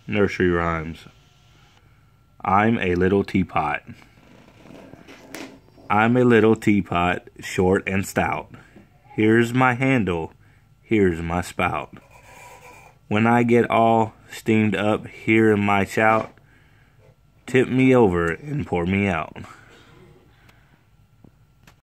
Nursery rhymes. I'm a little teapot. I'm a little teapot, short and stout. Here's my handle, here's my spout. When I get all steamed up here in my shout, tip me over and pour me out.